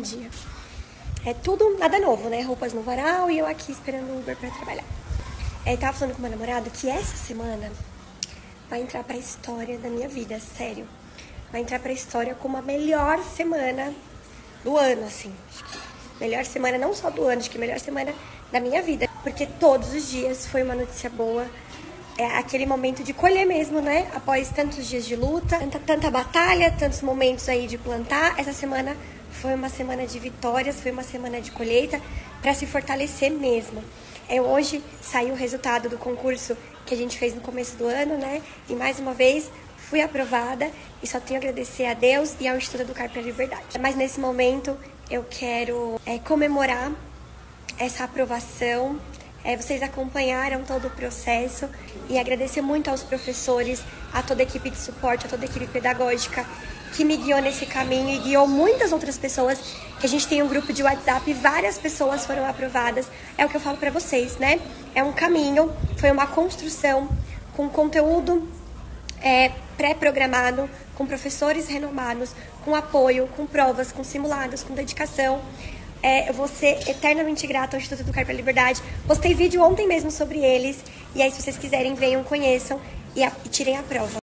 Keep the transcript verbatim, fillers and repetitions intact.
dia. É tudo nada novo, né? Roupas no varal e eu aqui esperando o Uber pra trabalhar. É, tava falando com meu namorado que essa semana vai entrar pra história da minha vida, sério. Vai entrar pra história como a melhor semana do ano, assim. Acho que melhor semana não só do ano, acho que melhor semana da minha vida. Porque todos os dias foi uma notícia boa. É aquele momento de colher mesmo, né? Após tantos dias de luta, tanta, tanta batalha, tantos momentos aí de plantar. Essa semana foi uma semana de vitórias, foi uma semana de colheita para se fortalecer mesmo. É, hoje saiu o resultado do concurso que a gente fez no começo do ano, né? E mais uma vez fui aprovada e só tenho a agradecer a Deus e ao Instituto Educar pela Liberdade. Mas nesse momento eu quero é, comemorar essa aprovação. É, vocês acompanharam todo o processo e agradecer muito aos professores, a toda a equipe de suporte, a toda a equipe pedagógica que me guiou nesse caminho e guiou muitas outras pessoas, que a gente tem um grupo de WhatsApp e várias pessoas foram aprovadas. É o que eu falo pra vocês, né? É um caminho, foi uma construção com conteúdo é, pré-programado, com professores renomados, com apoio, com provas, com simulados, com dedicação. É, eu vou ser eternamente grata ao Instituto Educar pela Liberdade. Postei vídeo ontem mesmo sobre eles. E aí, se vocês quiserem, venham, conheçam e, a, e tirem a prova.